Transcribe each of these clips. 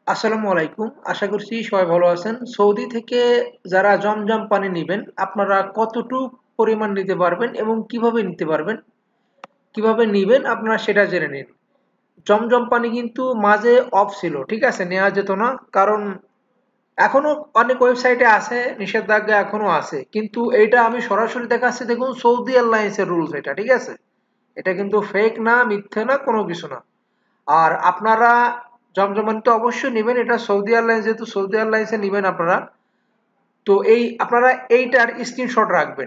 আসসালামু আলাইকুম। আশা করছি সবাই ভালো আছেন। সৌদি থেকে যারা জমজম পানি নিবেন, আপনারা কতটুক পরিমাণ নিতে পারবেন এবং কিভাবে নিতে পারবেন, কিভাবে নিবেন আপনারা সেটা জেনে নিন। জমজম পানি কিন্তু মাঝে অফ ছিল, ঠিক আছে? নেওয়া যেত না, কারণ এখনো অনেক ওয়েবসাইটে আছে, নিষেধাজ্ঞা এখনো আছে। কিন্তু এইটা আমি সরাসরি দেখাচ্ছি, দেখুন সৌদি এয়ারলাইন্সের রুলস এটা, ঠিক আছে? এটা কিন্তু ফেক না, মিথ্যে না, কোনো কিছু না। আর আপনারা জমজমানি তো অবশ্যই নেবেন, এটা সৌদি এয়ারলাইন্স, যেহেতু সৌদি এয়ারলাইন্সে নেবেন আপনারা, তো আপনারা এইটার স্ক্রিনশট রাখবেন।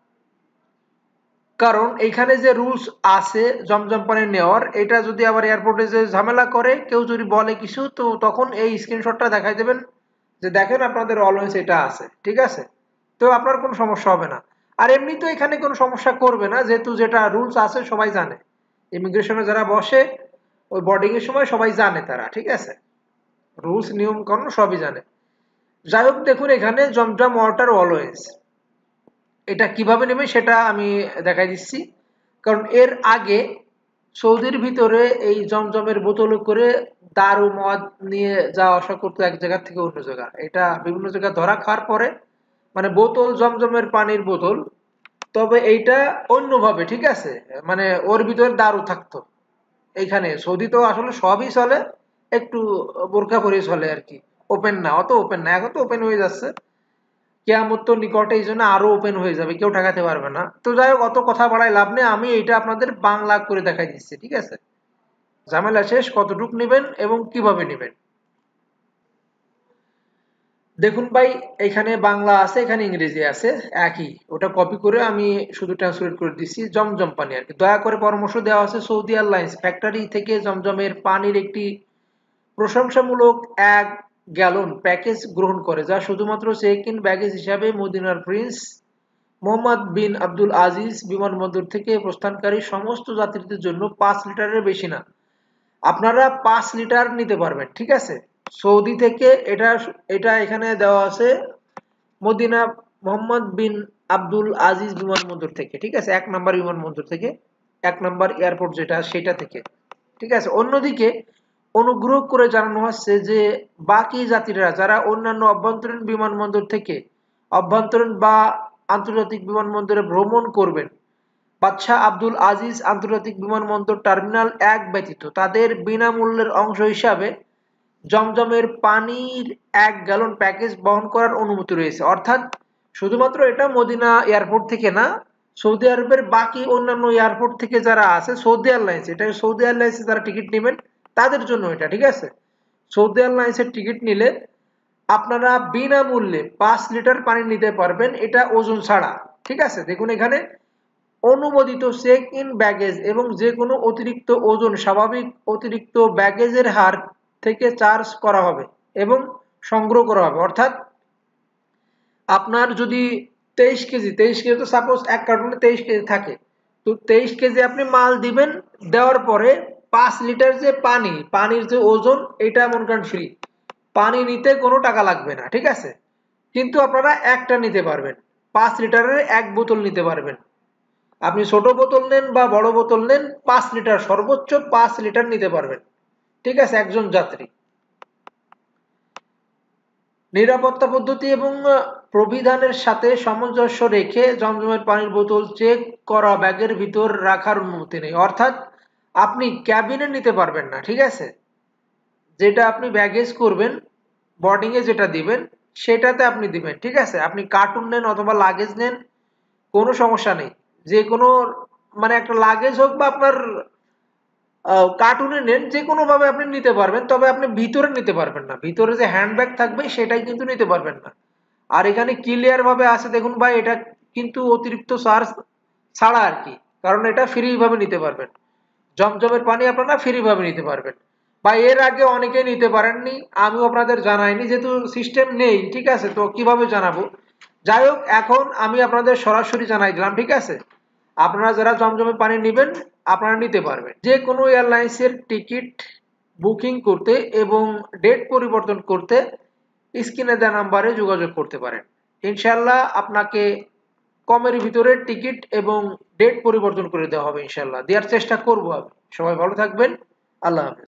কারণ এইখানে যে রুলস আছে জমজম পানি নেওয়ার, এটা যদি আবার এয়ারপোর্টে যে ঝামেলা করে, কেউ যদি বলে কিছু, তো তখন এই স্ক্রিনশটটা দেখাই দেবেন যে দেখেন আপনাদের অলওয়েজ এটা আছে, ঠিক আছে? তো আপনার কোনো সমস্যা হবে না। আর এমনি তো এখানে কোনো সমস্যা করবে না, যেহেতু যেটা রুলস আছে সবাই জানে। ইমিগ্রেশনে যারা বসে ওই বোর্ডিং এর সময় সবাই জানে তারা, ঠিক আছে? রুলস নিয়ম কানুন সবই জানে। যাই হোক, দেখুন এখানে জমজম ওয়াটার অলওয়েজ, এটা কিভাবে নেবেন সেটা আমি দেখাই দিচ্ছি। কারণ এর আগে সৌদির ভিতরে এই জমজমের বোতলে করে দারু মদ নিয়ে যাওয়া আসা করতো এক জায়গা থেকে অন্য জায়গা। এটা বিভিন্ন জায়গায় ধরা খাওয়ার পরে, মানে বোতল জমজমের পানির বোতল, তবে এইটা অন্যভাবে, ঠিক আছে? মানে ওর ভিতরে দারু থাকতো। এইখানে সৌদি তো আসলে সবই চলে, একটু বোরকা পরেই চলে আর কি। ওপেন না, অত ওপেন না, এখন তো ওপেন হয়ে যাচ্ছে। কেয়ামত তো নিকটে, এই জন্য আরো ওপেন হয়ে যাবে, কেউ ঠেকাতে পারবে না। তো যাই হোক, অত কথা বাড়ায় লাভ নেই, আমি এটা আপনাদের বাংলা করে দেখাই দিচ্ছি, ঠিক আছে? ঝামেলা শেষ, কতটুক নেবেন এবং কিভাবে নেবেন। দেখুন ভাই, এখানে বাংলা আছে, এখানে ইংরেজি আছে, একই। ওটা কপি করে আমি শুধু ট্রান্সলেট করে দিচ্ছি। জমজম পানি আর কি, দয়া করে পরামর্শ দেওয়া আছে সৌদি এয়ারলাইন্স ফ্যাক্টরি থেকে জমজমের পানির একটি প্রশংসামূলক 1 গ্যালন প্যাকেজ গ্রহণ করে, যা শুধুমাত্র চেক ইন ব্যাগেজ হিসাবে মদিনার prince Mohammad bin Abdul Aziz বিমানবন্দর থেকে প্রস্থানকারী সমস্ত যাত্রীদের জন্য 5 লিটারের বেশি না। আপনারা 5 লিটার নিতে পারবেন, ঠিক আছে? সৌদি থেকে এটা এটা এখানে দেওয়া আছে Madina Mohammad bin Abdul Aziz বিমানবন্দর থেকে, ঠিক আছে? 1 নম্বর বিমানবন্দর থেকে, 1 নম্বর এয়ারপোর্ট যেটা, সেটা থেকে, ঠিক আছে? অন্যদিকে অনুগ্রহ করে জানানো হচ্ছে যে বাকি যাত্রীরা যারা অন্যান্য অভ্যন্তরীণ বিমানবন্দর থেকে অভ্যন্তরীণ বা আন্তর্জাতিক বিমানবন্দরে ভ্রমণ করবেন, বাদশাহ আব্দুল আজিজ আন্তর্জাতিক বিমানবন্দর টার্মিনাল 1 ব্যতীত, তাদের বিনামূল্যের অংশ হিসাবে জমজমের পানির 1 গ্যালন প্যাকেজ বহন করার অনুমতি রয়েছে। অর্থাৎ শুধুমাত্র এটা মদিনা এয়ারপোর্ট থেকে না, সৌদি আরবের বাকি অন্যান্য এয়ারপোর্ট থেকে যারা আছে, সৌদি এয়ারলাইন্স, এটা সৌদি এয়ারলাইন্সে যারা টিকিট নেবেন তাদের জন্য এটা, ঠিক আছে? সৌদি এয়ারলাইন্সের টিকিট নিলে আপনারা বিনামূল্যে 5 লিটার পানি নিতে পারবেন, এটা ওজন ছাড়া, ঠিক আছে? দেখুন এখানে অনুমোদিত চেক ইন ব্যাগেজ এবং যে কোনো অতিরিক্ত ওজন স্বাভাবিক অতিরিক্ত ব্যাগেজের হার থেকে চার্জ করা হবে এবং সংগ্রহ করা হবে। অর্থাৎ আপনার যদি 23 কেজি, 23 কেজি তো সাপোজ এক কার্টুনে 23 কেজি থাকে, তো 23 কেজি আপনি মাল দিবেন, দেওয়ার পরে 5 লিটার যে পানি, পানির যে ওজন, এটা মনে করেন ফ্রি, পানি নিতে কোনো টাকা লাগবে না, ঠিক আছে? কিন্তু আপনারা একটা নিতে পারবেন, 5 লিটারের 1 বোতল নিতে পারবেন। আপনি ছোট বোতল নেন বা বড় বোতল নেন, 5 লিটার, সর্বোচ্চ 5 লিটার নিতে পারবেন, ঠিক আছে, একজন যাত্রী। নিরাপত্তা পদ্ধতি এবং প্রবিধানের সাথে সামঞ্জস্য রেখে জমজমের পানির বোতল চেক করা ব্যাগের ভিতর রাখার অনুমতি নেই। অর্থাৎ আপনি ক্যাবিনে নিতে পারবেন না, ঠিক আছে? যেটা আপনি ব্যাগেজ করবেন, বোর্ডিং এ যেটা দিবেন সেটাতে আপনি দিবেন, ঠিক আছে? আপনি কার্টুন নেন অথবা লাগেজ নেন, কোনো সমস্যা নেই। যে কোনো, মানে একটা লাগেজ হোক বা আপনার কার্টুনে নেন, যে কোনো ভাবে আপনি নিতে পারবেন, তবে আপনি ভিতরে নিতে পারবেন না, ভিতরে যে হ্যান্ডব্যাগ থাকবে সেটাই কিন্তু নিতে পারবেন না। আর এখানে ক্লিয়ার ভাবে আছে, দেখুন ভাই, এটা কিন্তু অতিরিক্ত চার্জ ছাড়া আর কি, কারণ এটা ফ্রি ভাবে নিতে পারবেন। জমজমের পানি আপনারা ফ্রি ভাবে নিতে পারবেন। বা এর আগে অনেকে নিতে পারেননি, আমিও আপনাদের জানাইনি, যেহেতু সিস্টেম নেই, ঠিক আছে? তো কিভাবে জানাবো? যাই হোক, এখন আমি আপনাদের সরাসরি জানাই দিলাম, ঠিক আছে? আপনারা যারা জমজমের পানি নেবেন, আপনারা নিতে পারবেন। যে কোনো এয়ারলাইন্সের টিকিট বুকিং করতে এবং ডেট পরিবর্তন করতে স্ক্রিনে দেওয়া নাম্বারে যোগাযোগ করতে পারেন। ইনশাল্লাহ আপনাকে কমের ভিতরে টিকিট এবং ডেট পরিবর্তন করে দেওয়া হবে, ইনশাল্লাহ দেওয়ার চেষ্টা করবো আমি। সবাই ভালো থাকবেন। আল্লাহ হাফেজ।